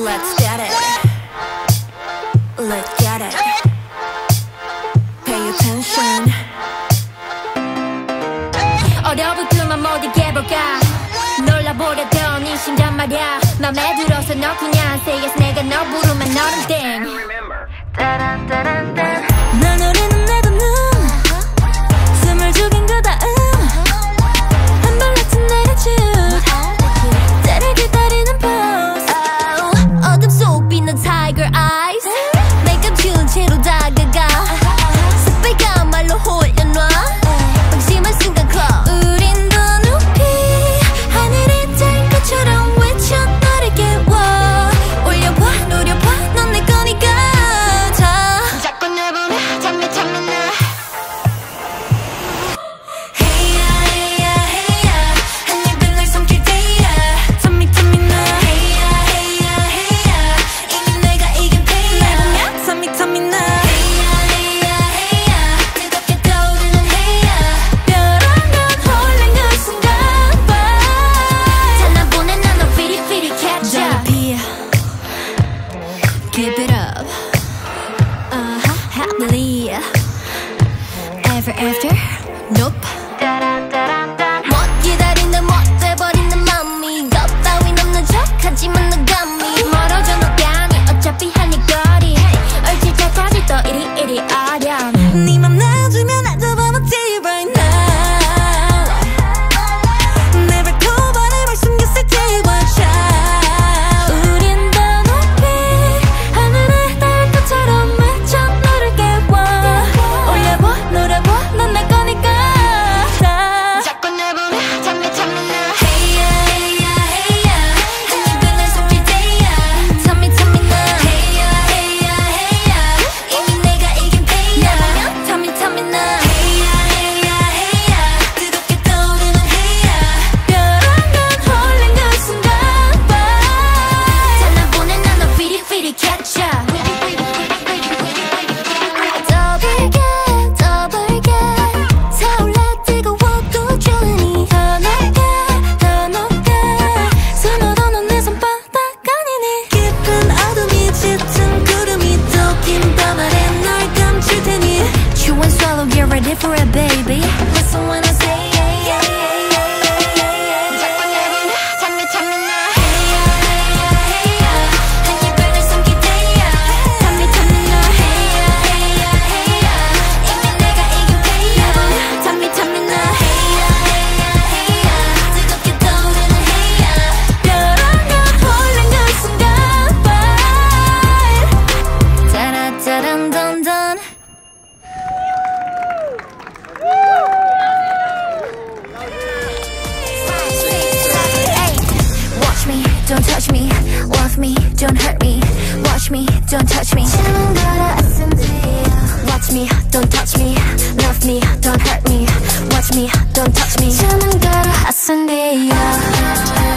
Let's get it. Let's get it. Pay attention. 얼어붙으면 못 이겨볼까 놀라보려던 이 심장 말야 맘에 들어서 너 그냥 say yes 내가 너 부르면 너는 땡 널 노리는 내 두 눈 숨을 죽인 그 다음 한 발 같은 attitude 때를 기다리는 pose 어둠 속 빛난 tiger eyes 내가 준 채로 다가가 새빨간 말로 홀려놔 방심한 순간 call 우린 더 높이 하늘이 닿을 것처럼 외쳐 너를 깨워 올려봐 노려봐 넌 내 거니까 다 자꾸 날 보며 잠이 나 Hey ya hey ya hey ya 한 입에 널 삼킬 때야 잠이 나 Hey ya hey ya hey ya 이미 내가 이긴 패야 날 보며 잠이 나 Hey ya hey ya hey ya 뜨겁게 떠오르는 Hey ya 벼랑간 홀린 그 순간 잔나보낸 난 너 피리피리 catch up Give it up happily Ever after? Nope 못 기다린다 못 돼버리는 맘이 겁 따윈 없는 척 하지만 너 감히 멀어져 너가 아니 어차피 할 일 거리 얼질 찾아줄 또 이리 어렴 네 맘 놔주면 나도 버벅지 right now 내 발톱안에 뭘 숨겼을지 watch out 우린 더 높이 하늘에 닿을 것처럼 외쳐 너를 깨워 올려봐 노려봐 넌 내 거니까 다 자꾸 날 보며 잠이 나 Hey ya hey ya hey ya 한 입에 널 삼킬 때야 잠이 나 Hey ya hey ya hey ya 이미 내가 이긴 패야 잠이 나 Hey ya hey ya hey ya 뜨겁게 떠오르는 Hey ya 벼랑간 홀린 그 순간 잔나보낸 난 너 피리피리 catch up 더블게 타올라 뜨거워도 좋으니 더 높게 숨어도 넌 내 손바닥 아니니 깊은 어둠이 짙은 구름이 또 긴 밤 아래 널 감출 테니 Chew and swallow get ready for it baby Listen when I say yeah yeah yeah yeah 자꾸 날 보며 잠이 나 Hey ya hey ya hey ya 한 입에 널 삼킬 때야 잠이 나 Hey ya hey ya hey ya 이미 내가 이긴 패야 잠이 나 Hey ya hey ya hey ya 뜨겁게 떠오르는 Hey ya 벼랑간 홀린 그 순간 따라따란단단 Watch me, don't touch me. Love me, don't hurt me. Watch me, don't touch me. Watch me, don't touch me. Love me, don't hurt me. Watch me, don't touch me.